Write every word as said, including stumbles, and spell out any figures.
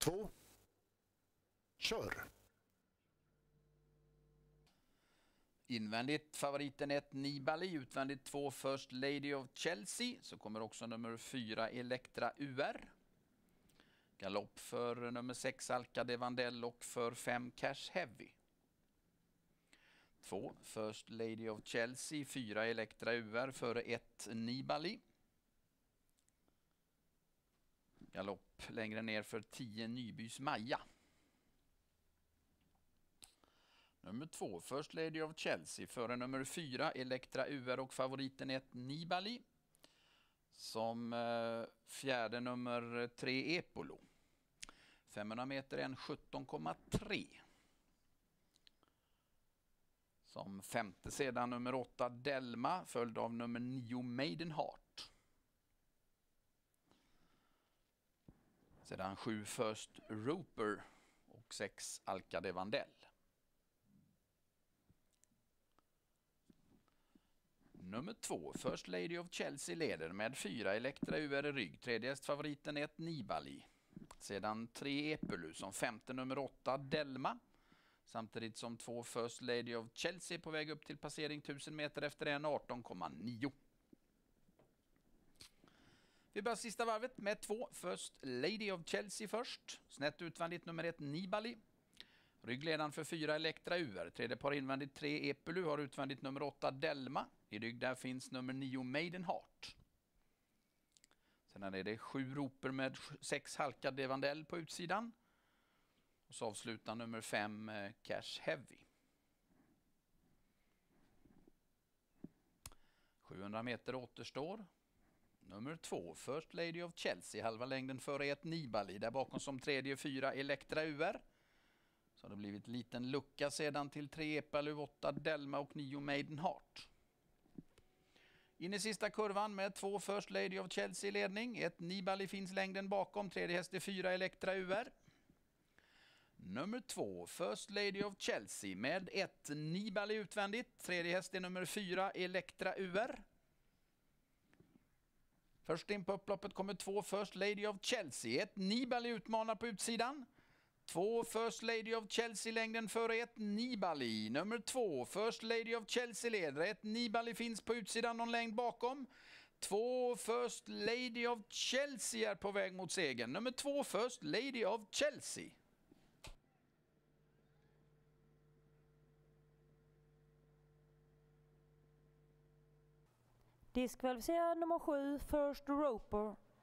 två, kör! Invändigt favoriten ett Nibali, utvändigt två First Lady of Chelsea. Så kommer också nummer fyra Elektra U R. Galopp för nummer sex Alka de Vandell och för fem Cash Heavy. två First Lady of Chelsea, fyra Elektra U R före ett Nibali. Galopp längre ner för tio Nybys Maja. Nummer två First Lady of Chelsea före nummer fyra Elektra U R och favoriten ett Nibali. Som eh, fjärde nummer tre Epolo. femhundra meter en sjutton komma tre. Som femte sedan nummer åtta Delma följd av nummer nio Maiden Heart. Sedan sju First Roper och sex Alka de Vandell. Nummer två First Lady of Chelsea leder med fyra Elektra U R i rygg. Tredje hästfavoriten är ett Nibali. Sedan tre Epelu som femte nummer åtta Delma. Samtidigt som två First Lady of Chelsea på väg upp till passering tusen meter efter en arton komma nio. Vi börjar sista varvet med två First Lady of Chelsea först. Snett utvändigt nummer ett Nibali. Ryggledaren för fyra Elektra U R. Tredje par invändigt tre Epelu har utvändigt nummer åtta Delma. I rygg där finns nummer nio Maiden Heart. Sen är det sju Roper med sex Alka de Vandell på utsidan. Och så avslutar nummer fem Cash Heavy. sjuhundra meter återstår. Nummer två First Lady of Chelsea, halva längden före ett Nibali. Där bakom som tredje fyra Elektra U R. Så har det blivit liten lucka sedan till tre Epelu, åtta Delma och nio Maiden Heart. In i sista kurvan med två First Lady of Chelsea i ledning. Ett Nibali finns längden bakom. Tredje häst är fyra Elektra U R. Nummer två First Lady of Chelsea med ett Nibali utvändigt. Tredje häst är nummer fyra Elektra U R. Först in på upploppet kommer två First Lady of Chelsea. Ett Nibali utmanar på utsidan. Två First Lady of Chelsea längden före ett Nibali. Nummer två First Lady of Chelsea leder. Ett Nibali finns på utsidan någon längd bakom. Två First Lady of Chelsea är på väg mot segern. Nummer två First Lady of Chelsea. Diskvalificerad nummer sju First Roper.